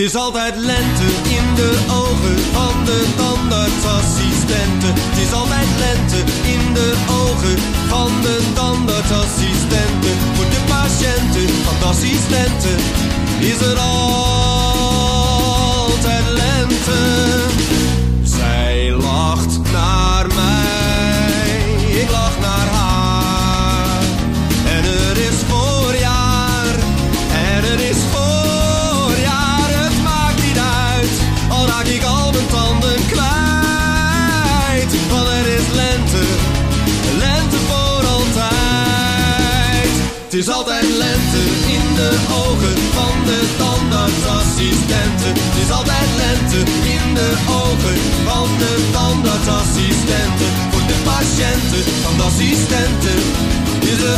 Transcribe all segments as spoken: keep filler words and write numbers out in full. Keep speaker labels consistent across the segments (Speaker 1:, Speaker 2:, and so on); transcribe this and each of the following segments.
Speaker 1: is altijd lente in de ogen van de tandartsassistenten. Het is altijd lente in de ogen van de tandartsassistenten. Voor de patiënten van de assistenten is er altijd lente. Zij lacht naar mij, ik lach naar haar. En er is voorjaar, en er is voorjaar. Het maakt niet uit, al raak ik al mijn tanden kwijt. Want er is lente, lente voor altijd. Het is altijd lente in de ogen van de tandartsassistenten. Het is altijd lente in de ogen van de tandartsassistenten. Voor de patiënten van de assistenten is er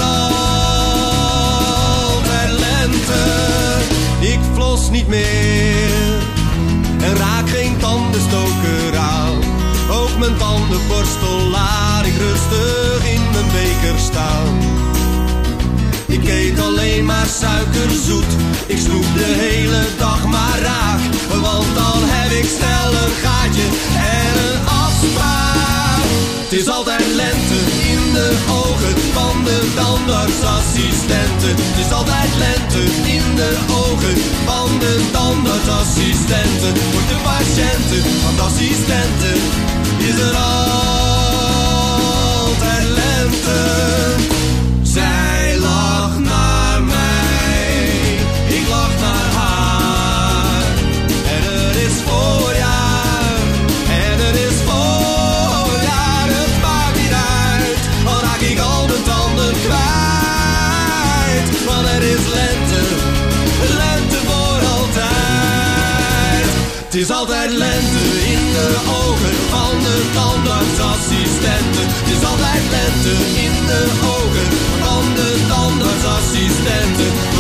Speaker 1: altijd lente. Ik flos niet meer en raak geen tandenstoker aan. Ook mijn tandenborstel laat ik rustig in mijn beker staan. Ik eet alleen maar suikerzoet, ik snoep de hele dag maar raak. Want dan heb ik snel een gaatje en een afspraak. Het is altijd lente in de ogen van de tandartsassistenten. Het is altijd lente in de ogen van de tandartsassistenten. Voor de patiënten van de assistenten is er altijd lente. Zij lacht naar mij, ik lach naar haar. En er is voorjaar, en er is voorjaar. Het maakt niet uit, al raak ik al mijn tanden kwijt. Want er is lente, lente voor altijd. Het is altijd lente in de ogen van de tandartsassistenten. Het is altijd lente in de ogen van de tandartsassistenten.